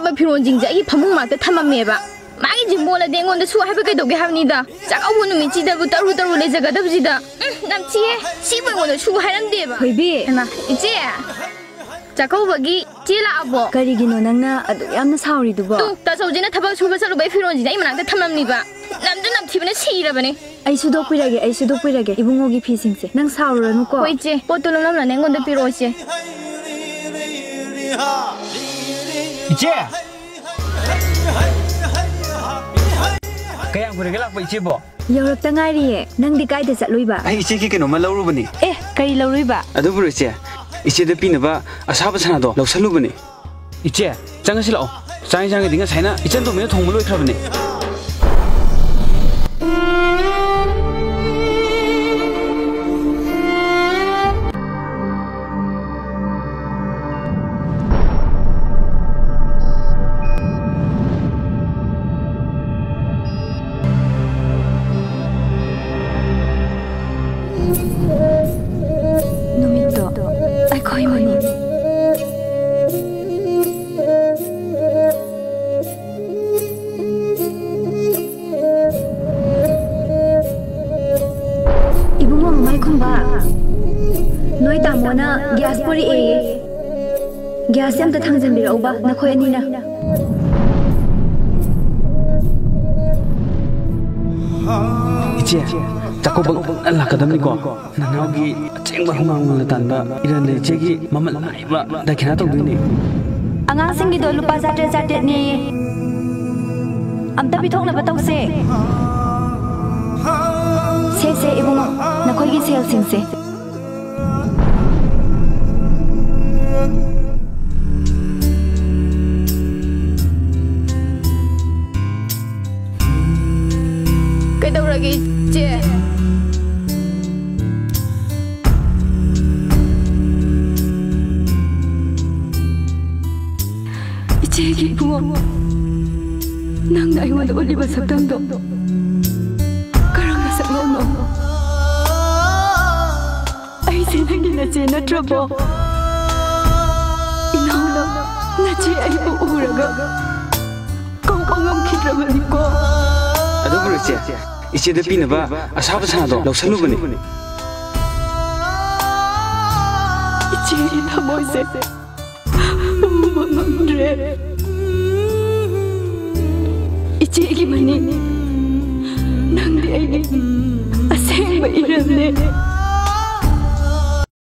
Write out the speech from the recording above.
ꯑꯔꯥꯕ ꯐꯤꯔꯣꯟꯁꯤꯡꯁꯦ ꯑꯩꯒꯤ ꯐꯃꯨꯡ ꯃꯥꯛꯇ ꯊꯝꯃꯝꯃꯦꯕ ꯃꯥꯒꯤ ꯖꯤꯝꯕꯣꯜꯗꯤ ꯑꯩꯉꯣꯟꯗ ꯁꯨ ꯍꯥꯏꯕ ꯀꯩꯗꯧꯒꯦ ꯍꯥꯏꯕꯅꯤꯗ ꯆꯥꯛꯀꯧꯕ ꯅꯨꯃꯤꯠꯁꯤꯗꯕꯨ ꯇꯔꯨ ꯂꯩꯖꯒꯗꯕꯁꯤꯗ ꯅꯝꯊꯤꯌꯦ ꯁꯤꯕꯨ ꯑꯩꯉꯣꯟꯗ ꯁꯨ ꯍꯥꯏꯔꯝꯗꯦꯕ ꯊꯣꯏꯕꯤ ꯏꯆꯦ ꯆꯥꯛꯀꯧꯕꯒꯤ ꯆꯦ ꯂꯥꯛꯑꯕꯣ ꯀꯔꯤꯒꯤꯅꯣ ꯅꯪꯅ ꯑꯗꯨ ꯌꯥꯝꯅ ꯁꯥꯎꯔꯤꯗꯨꯕꯣ ꯇꯥꯆꯧꯖꯤꯅ ꯊꯕꯛ ꯁꯨꯕ ꯆꯠꯂꯨꯕꯩ ꯐꯤꯔꯣꯟꯁꯤꯗ ꯑꯩ ꯃꯅꯥꯛꯇ ꯊꯝꯃꯝꯅꯤꯕ ꯅꯝꯊꯤꯕꯅ ꯁꯤꯔꯕꯅꯦ ꯑꯩ ꯁꯨꯗꯣꯛꯄꯤꯔꯒꯦ ꯏꯕꯨꯡꯉꯣꯒꯤ ꯐꯤꯁꯤꯡꯁꯦ ꯅꯪ ꯁꯥꯎꯔꯨꯔꯅꯨꯀꯣ ꯍꯣꯏ ꯏꯆꯦ ꯄꯣꯠꯇꯣ ꯂꯣꯝꯂꯝꯂꯅꯦ ꯑꯩꯉꯣꯟꯗ ꯄꯤꯔꯛꯑꯣ ꯏꯆꯦ 이제 kaya gue regal apa ice bo 여럽다 ngariye nangdi kaida chatluiba ai ice ki keno ma laurubani kari lauruiba adu buru ice ice de pinaba asaba sanado lausalubani ice jangan sih lo jangan dengan saya ice tuh mana thong mulu ikrabani gas yam ta thangjan bi rauba na khoi ani na ice takko bang Allah kadam ni ko nanaugi chengba humang la tanba iran le chegi mamal naiba da khina to dini angang sing gi do lupa jate ni amta bi thong na ba tawse se ibungo na khoi gi sel sing se 이제 이제 부모 난 나이와도 올리바 삭당도 그런 것을 너무 아이제 나기나 제나 트러버 이나오나 나지 아이고 우라가 꽁꽁엄 키드라마니고 adu buru ice de pinaba asaba sanado lausalubani 이제 나머세 mamandre 이제기만이 낭디 아이기 아생바 이랬네